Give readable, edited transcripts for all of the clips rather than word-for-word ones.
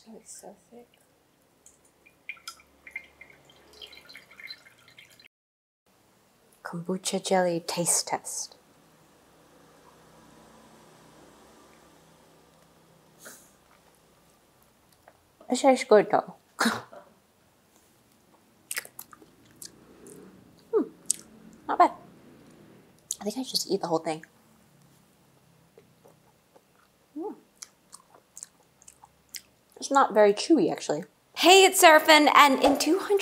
really so thick. Kombucha jelly taste test. This tastes good though. Not bad. I think I should just eat the whole thing. It's not very chewy actually. Hey, it's Seraphin, and in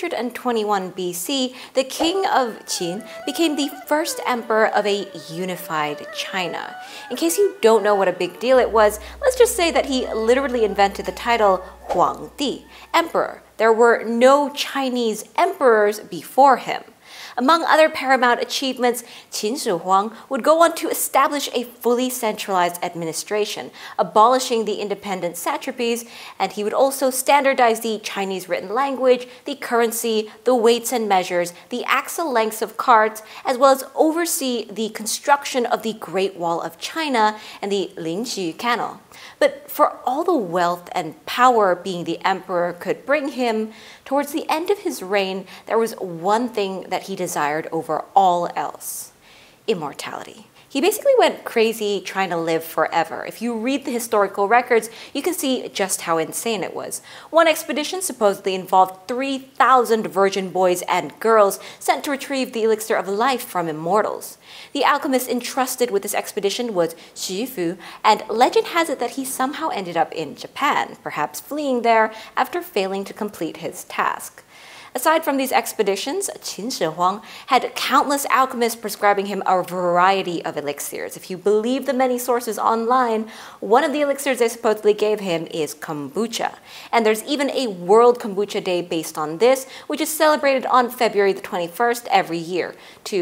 221 BC, the king of Qin became the first emperor of a unified China. In case you don't know what a big deal it was, let's just say that he literally invented the title Huangdi, emperor. There were no Chinese emperors before him. Among other paramount achievements, Qin Shi Huang would go on to establish a fully centralized administration, abolishing the independent satrapies, and he would also standardize the Chinese written language, the currency, the weights and measures, the axle lengths of carts, as well as oversee the construction of the Great Wall of China and the Lingxi Canal. But for all the wealth and power being the emperor could bring him, towards the end of his reign, there was one thing that he desired over all else: immortality. He basically went crazy trying to live forever. If you read the historical records, you can see just how insane it was. One expedition supposedly involved 3,000 virgin boys and girls sent to retrieve the elixir of life from immortals. The alchemist entrusted with this expedition was Xu Fu, and legend has it that he somehow ended up in Japan, perhaps fleeing there after failing to complete his task. Aside from these expeditions, Qin Shi Huang had countless alchemists prescribing him a variety of elixirs. If you believe the many sources online, one of the elixirs they supposedly gave him is kombucha. And there's even a World Kombucha Day based on this, which is celebrated on February the 21st every year,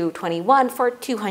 221 for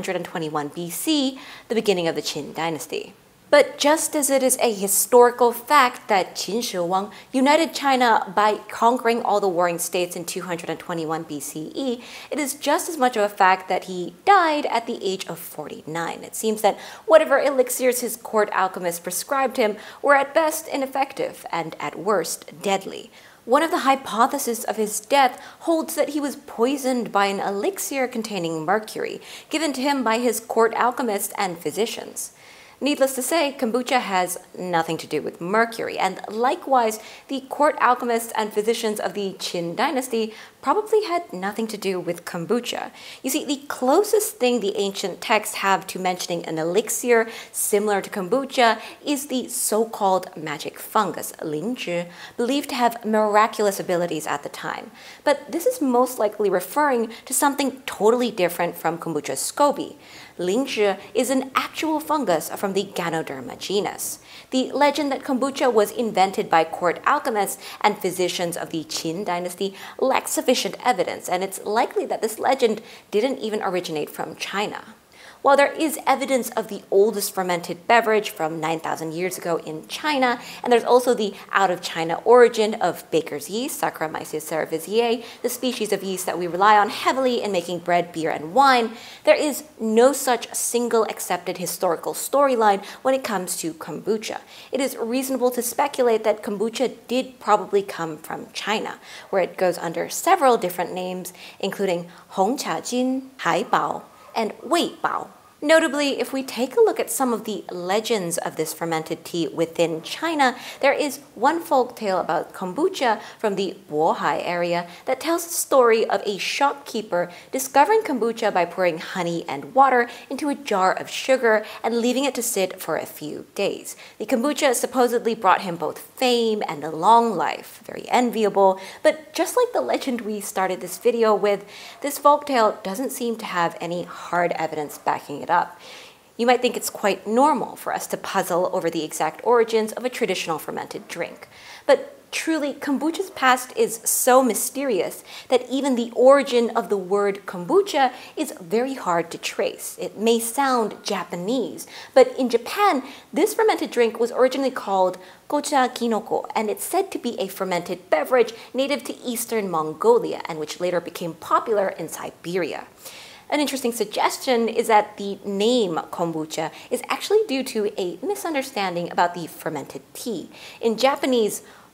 221 BC, the beginning of the Qin dynasty. But just as it is a historical fact that Qin Shi Huang united China by conquering all the warring states in 221 BCE, it is just as much of a fact that he died at the age of 49. It seems that whatever elixirs his court alchemists prescribed him were at best ineffective and at worst deadly. One of the hypotheses of his death holds that he was poisoned by an elixir containing mercury, given to him by his court alchemists and physicians. Needless to say, kombucha has nothing to do with mercury, and likewise, the court alchemists and physicians of the Qin dynasty probably had nothing to do with kombucha. You see, the closest thing the ancient texts have to mentioning an elixir similar to kombucha is the so-called magic fungus, lingzhi, believed to have miraculous abilities at the time. But this is most likely referring to something totally different from kombucha SCOBY. Lingzhi is an actual fungus from the Ganoderma genus. The legend that kombucha was invented by court alchemists and physicians of the Qin dynasty lacks sufficient evidence, and it's likely that this legend didn't even originate from China. While there is evidence of the oldest fermented beverage from 9,000 years ago in China, and there's also the out-of-China origin of baker's yeast, Saccharomyces cerevisiae, the species of yeast that we rely on heavily in making bread, beer, and wine, there is no such single accepted historical storyline when it comes to kombucha. It is reasonable to speculate that kombucha did probably come from China, where it goes under several different names, including Hongqia Jin, Haibao, and Wei Bao. Notably, if we take a look at some of the legends of this fermented tea within China, there is one folktale about kombucha from the Bohai area that tells the story of a shopkeeper discovering kombucha by pouring honey and water into a jar of sugar and leaving it to sit for a few days. The kombucha supposedly brought him both fame and a long life, very enviable, but just like the legend we started this video with, this folktale doesn't seem to have any hard evidence backing it up. You might think it's quite normal for us to puzzle over the exact origins of a traditional fermented drink. But truly, kombucha's past is so mysterious that even the origin of the word kombucha is very hard to trace. It may sound Japanese, but in Japan, this fermented drink was originally called gocha kinoko, and it's said to be a fermented beverage native to eastern Mongolia and which later became popular in Siberia. An interesting suggestion is that the name kombucha is actually due to a misunderstanding about the fermented tea. In Japanese,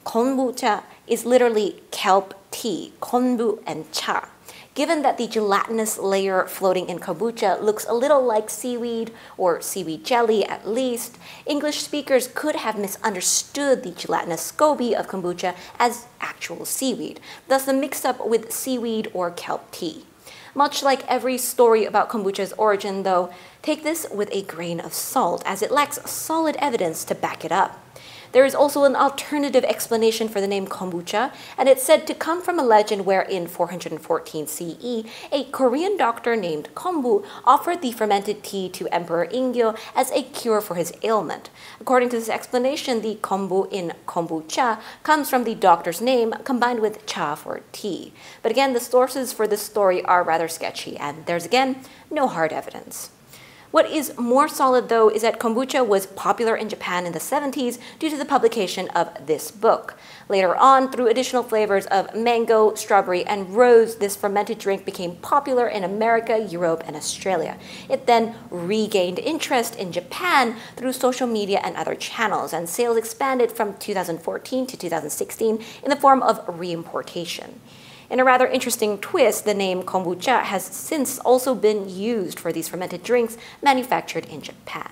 Kombucha is literally kelp tea, konbu and cha. Given that the gelatinous layer floating in kombucha looks a little like seaweed, or seaweed jelly at least, English speakers could have misunderstood the gelatinous SCOBY of kombucha as actual seaweed, thus the mix-up with seaweed or kelp tea. Much like every story about kombucha's origin, though, take this with a grain of salt, as it lacks solid evidence to back it up. There is also an alternative explanation for the name kombucha, and it's said to come from a legend where in 414 CE, a Korean doctor named Kombu offered the fermented tea to Emperor Ingyo as a cure for his ailment. According to this explanation, the kombu in kombucha comes from the doctor's name combined with cha for tea. But again, the sources for this story are rather sketchy, and there's again no hard evidence. What is more solid, though, is that kombucha was popular in Japan in the 70s due to the publication of this book. Later on, through additional flavors of mango, strawberry, and rose, this fermented drink became popular in America, Europe, and Australia. It then regained interest in Japan through social media and other channels, and sales expanded from 2014 to 2016 in the form of reimportation. In a rather interesting twist, the name kombucha has since also been used for these fermented drinks manufactured in Japan.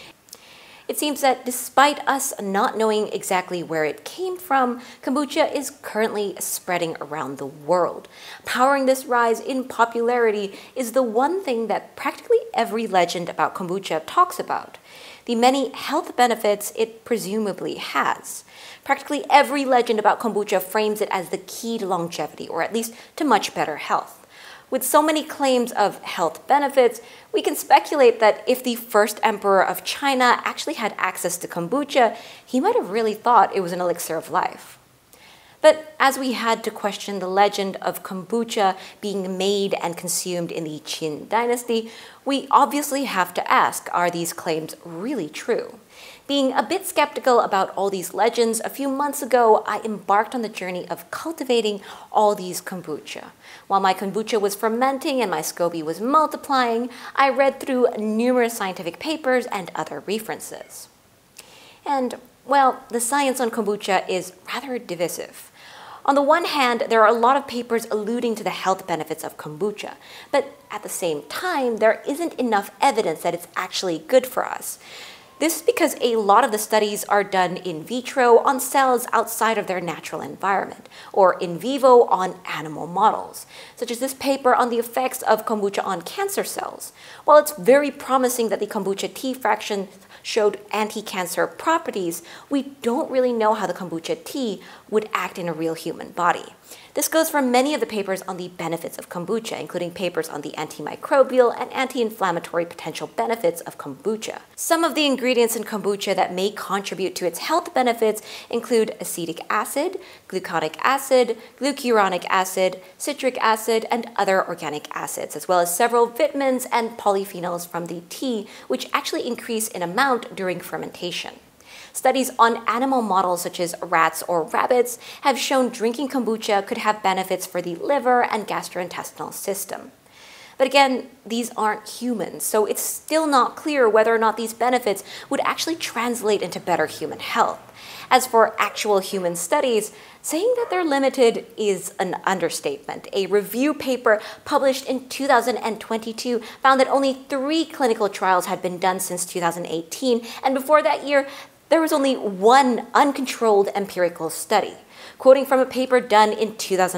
It seems that despite us not knowing exactly where it came from, kombucha is currently spreading around the world. Powering this rise in popularity is the one thing that practically every legend about kombucha talks about: the many health benefits it presumably has. Practically every legend about kombucha frames it as the key to longevity, or at least to much better health. With so many claims of health benefits, we can speculate that if the first emperor of China actually had access to kombucha, he might have really thought it was an elixir of life. But as we had to question the legend of kombucha being made and consumed in the Qin dynasty, we obviously have to ask, are these claims really true? Being a bit skeptical about all these legends, a few months ago, I embarked on the journey of cultivating all these kombucha. While my kombucha was fermenting and my SCOBY was multiplying, I read through numerous scientific papers and other references. And, well, the science on kombucha is rather divisive. On the one hand, there are a lot of papers alluding to the health benefits of kombucha, but at the same time, there isn't enough evidence that it's actually good for us. This is because a lot of the studies are done in vitro on cells outside of their natural environment, or in vivo on animal models, such as this paper on the effects of kombucha on cancer cells. While it's very promising that the kombucha tea fraction showed anti-cancer properties, we don't really know how the kombucha tea would act in a real human body. This goes for many of the papers on the benefits of kombucha, including papers on the antimicrobial and anti-inflammatory potential benefits of kombucha. Some of the ingredients in kombucha that may contribute to its health benefits include acetic acid, gluconic acid, glucuronic acid, citric acid, and other organic acids, as well as several vitamins and polyphenols from the tea, which actually increase in amount during fermentation. Studies on animal models such as rats or rabbits have shown drinking kombucha could have benefits for the liver and gastrointestinal system. But again, these aren't humans, so it's still not clear whether or not these benefits would actually translate into better human health. As for actual human studies, saying that they're limited is an understatement. A review paper published in 2022 found that only 3 clinical trials had been done since 2018, and before that year, there was only one uncontrolled empirical study. Quoting from a paper done in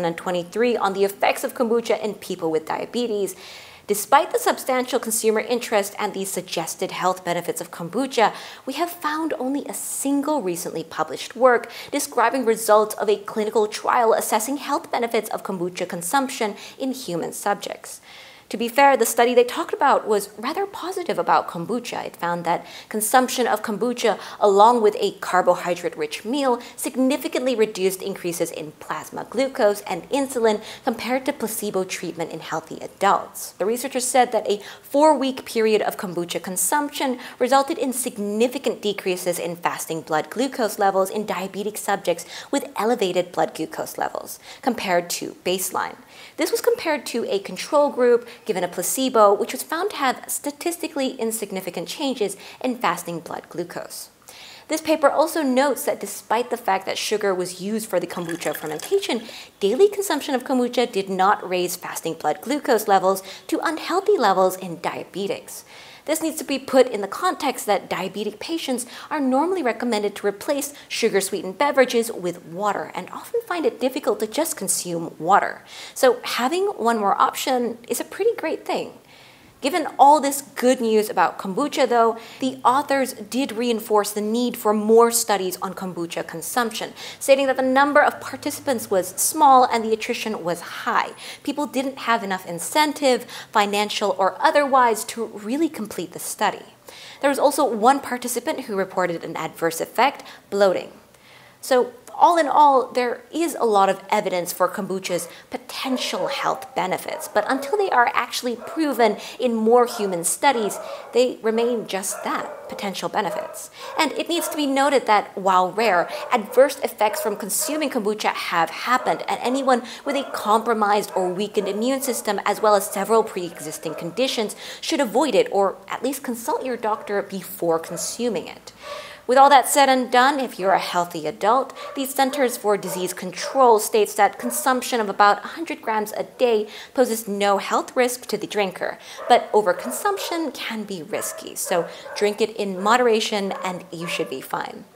2023 on the effects of kombucha in people with diabetes, despite the substantial consumer interest and the suggested health benefits of kombucha, we have found only a single recently published work describing results of a clinical trial assessing health benefits of kombucha consumption in human subjects. To be fair, the study they talked about was rather positive about kombucha. It found that consumption of kombucha along with a carbohydrate-rich meal significantly reduced increases in plasma glucose and insulin compared to placebo treatment in healthy adults. The researchers said that a 4-week period of kombucha consumption resulted in significant decreases in fasting blood glucose levels in diabetic subjects with elevated blood glucose levels compared to baseline. This was compared to a control group given a placebo, which was found to have statistically insignificant changes in fasting blood glucose. This paper also notes that despite the fact that sugar was used for the kombucha fermentation, daily consumption of kombucha did not raise fasting blood glucose levels to unhealthy levels in diabetics. This needs to be put in the context that diabetic patients are normally recommended to replace sugar-sweetened beverages with water and often find it difficult to just consume water. So having one more option is a pretty great thing. Given all this good news about kombucha, though, the authors did reinforce the need for more studies on kombucha consumption, stating that the number of participants was small and the attrition was high. People didn't have enough incentive, financial or otherwise, to really complete the study. There was also one participant who reported an adverse effect, bloating. So all in all, there is a lot of evidence for kombucha's potential health benefits, but until they are actually proven in more human studies, they remain just that, potential benefits. And it needs to be noted that while rare, adverse effects from consuming kombucha have happened, and anyone with a compromised or weakened immune system as well as several pre-existing conditions should avoid it or at least consult your doctor before consuming it. With all that said and done, if you're a healthy adult, the Centers for Disease Control states that consumption of about 100 grams a day poses no health risk to the drinker, but overconsumption can be risky, so drink it in moderation and you should be fine.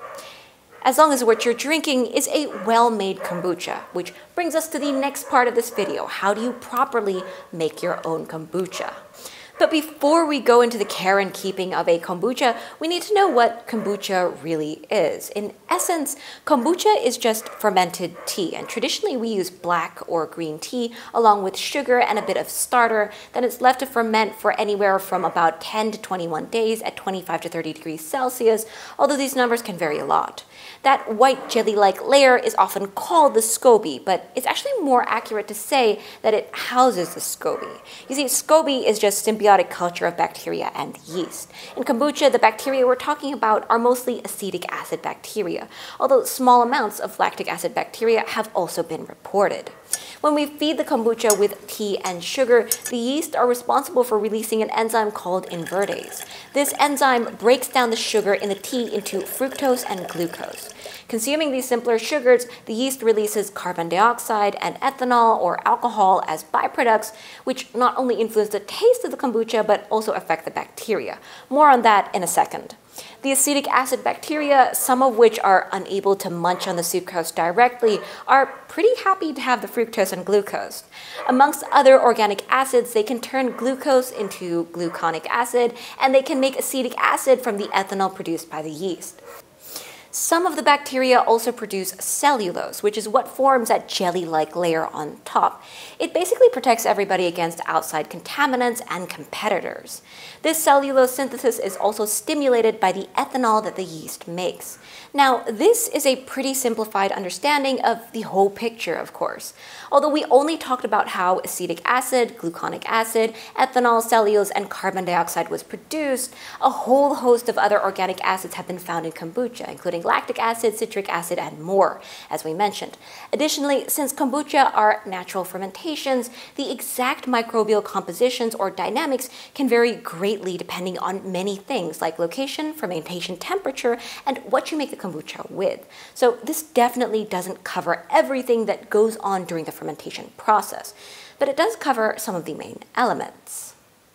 As long as what you're drinking is a well-made kombucha, which brings us to the next part of this video. How do you properly make your own kombucha? But before we go into the care and keeping of a kombucha, we need to know what kombucha really is. In essence, kombucha is just fermented tea, and traditionally we use black or green tea along with sugar and a bit of starter. Then it's left to ferment for anywhere from about 10 to 21 days at 25 to 30 degrees Celsius, although these numbers can vary a lot. That white jelly-like layer is often called the SCOBY, but it's actually more accurate to say that it houses the SCOBY. You see, SCOBY is just symbiotic culture of bacteria and yeast. In kombucha, the bacteria we're talking about are mostly acetic acid bacteria, although small amounts of lactic acid bacteria have also been reported. When we feed the kombucha with tea and sugar, the yeast are responsible for releasing an enzyme called invertase. This enzyme breaks down the sugar in the tea into fructose and glucose. Consuming these simpler sugars, the yeast releases carbon dioxide and ethanol or alcohol as byproducts, which not only influence the taste of the kombucha but also affect the bacteria. More on that in a second. The acetic acid bacteria, some of which are unable to munch on the sucrose directly, are pretty happy to have the fructose and glucose. Amongst other organic acids, they can turn glucose into gluconic acid, and they can make acetic acid from the ethanol produced by the yeast. Some of the bacteria also produce cellulose, which is what forms that jelly-like layer on top. It basically protects everybody against outside contaminants and competitors. This cellulose synthesis is also stimulated by the ethanol that the yeast makes. Now, this is a pretty simplified understanding of the whole picture, of course. Although we only talked about how acetic acid, gluconic acid, ethanol, cellulose, and carbon dioxide was produced, a whole host of other organic acids have been found in kombucha, including lactic acid, citric acid, and more, as we mentioned. Additionally, since kombucha are natural fermentations, the exact microbial compositions or dynamics can vary greatly depending on many things like location, fermentation temperature, and what you make the kombucha with. So this definitely doesn't cover everything that goes on during the fermentation process, but it does cover some of the main elements.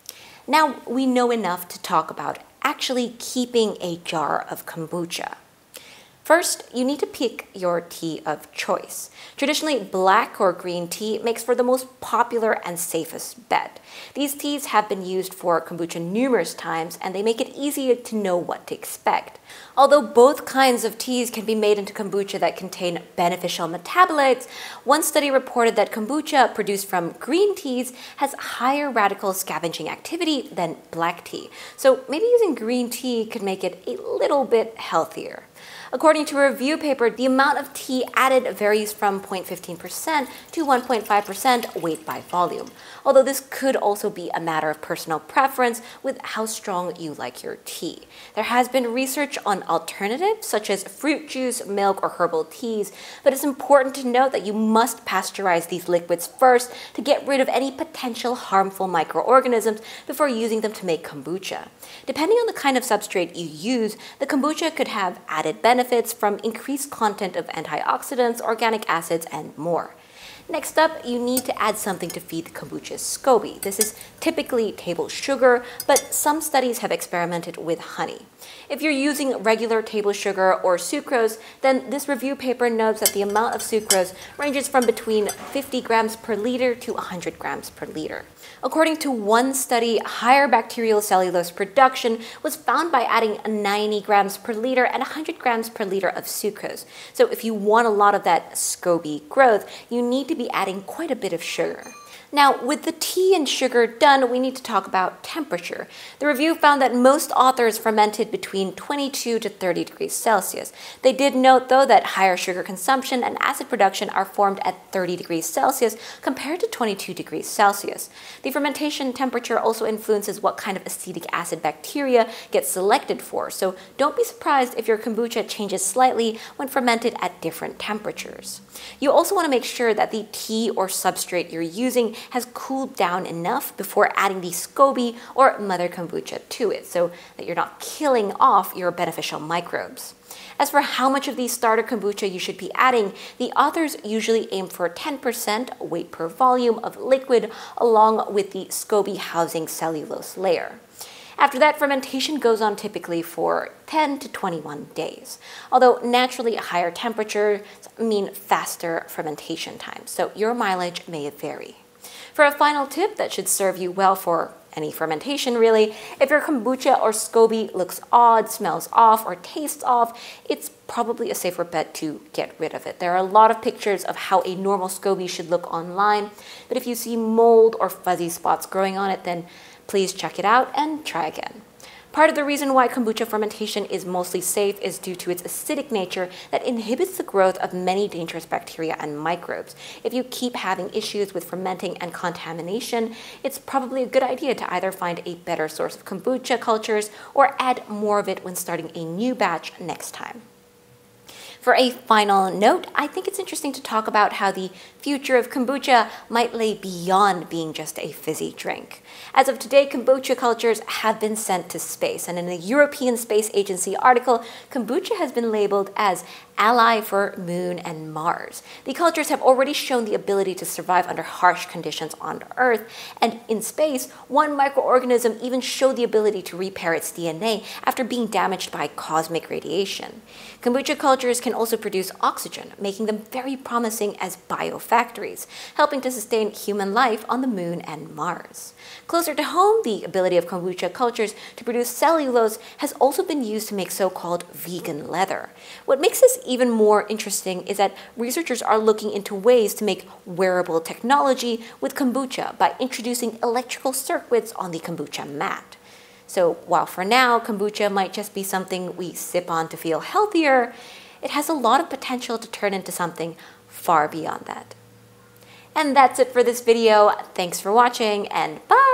Now we know enough to talk about actually keeping a jar of kombucha. First, you need to pick your tea of choice. Traditionally, black or green tea makes for the most popular and safest bet. These teas have been used for kombucha numerous times, and they make it easier to know what to expect. Although both kinds of teas can be made into kombucha that contain beneficial metabolites, one study reported that kombucha produced from green teas has higher radical scavenging activity than black tea. So maybe using green tea could make it a little bit healthier. According to a review paper, the amount of tea added varies from 0.15% to 1.5% weight by volume, although this could also be a matter of personal preference with how strong you like your tea. There has been research on alternatives such as fruit juice, milk, or herbal teas, but it's important to note that you must pasteurize these liquids first to get rid of any potential harmful microorganisms before using them to make kombucha. Depending on the kind of substrate you use, the kombucha could have added benefits from increased content of antioxidants, organic acids, and more. Next up, you need to add something to feed the kombucha's SCOBY. This is typically table sugar, but some studies have experimented with honey. If you're using regular table sugar or sucrose, then this review paper notes that the amount of sucrose ranges from between 50 grams per liter to 100 grams per liter. According to one study, higher bacterial cellulose production was found by adding 90 grams per liter and 100 grams per liter of sucrose. So if you want a lot of that SCOBY growth, you need to be adding quite a bit of sugar. Now, with the tea and sugar done, we need to talk about temperature. The review found that most authors fermented between 22 to 30 degrees Celsius. They did note, though, that higher sugar consumption and acid production are formed at 30 degrees Celsius compared to 22 degrees Celsius. The fermentation temperature also influences what kind of acetic acid bacteria get selected for, so don't be surprised if your kombucha changes slightly when fermented at different temperatures. You also want to make sure that the tea or substrate you're using has cooled down enough before adding the SCOBY or mother kombucha to it so that you're not killing off your beneficial microbes. As for how much of the starter kombucha you should be adding, the authors usually aim for 10% weight per volume of liquid along with the SCOBY housing cellulose layer. After that, fermentation goes on typically for 10 to 21 days, although naturally higher temperatures mean faster fermentation times, so your mileage may vary. For a final tip that should serve you well for any fermentation really, if your kombucha or SCOBY looks odd, smells off, or tastes off, it's probably a safer bet to get rid of it. There are a lot of pictures of how a normal SCOBY should look online, but if you see mold or fuzzy spots growing on it, then please check it out and try again. Part of the reason why kombucha fermentation is mostly safe is due to its acidic nature that inhibits the growth of many dangerous bacteria and microbes. If you keep having issues with fermenting and contamination, it's probably a good idea to either find a better source of kombucha cultures or add more of it when starting a new batch next time. For a final note, I think it's interesting to talk about how the future of kombucha might lay beyond being just a fizzy drink. As of today, kombucha cultures have been sent to space, and in a European Space Agency article, kombucha has been labeled as ally for Moon and Mars. The cultures have already shown the ability to survive under harsh conditions on Earth, and in space, one microorganism even showed the ability to repair its DNA after being damaged by cosmic radiation. Kombucha cultures can also produce oxygen, making them very promising as biofactories, helping to sustain human life on the Moon and Mars. Closer to home, the ability of kombucha cultures to produce cellulose has also been used to make so-called vegan leather. What makes this even more interesting is that researchers are looking into ways to make wearable technology with kombucha by introducing electrical circuits on the kombucha mat. So while for now kombucha might just be something we sip on to feel healthier, it has a lot of potential to turn into something far beyond that. And that's it for this video. Thanks for watching, and bye!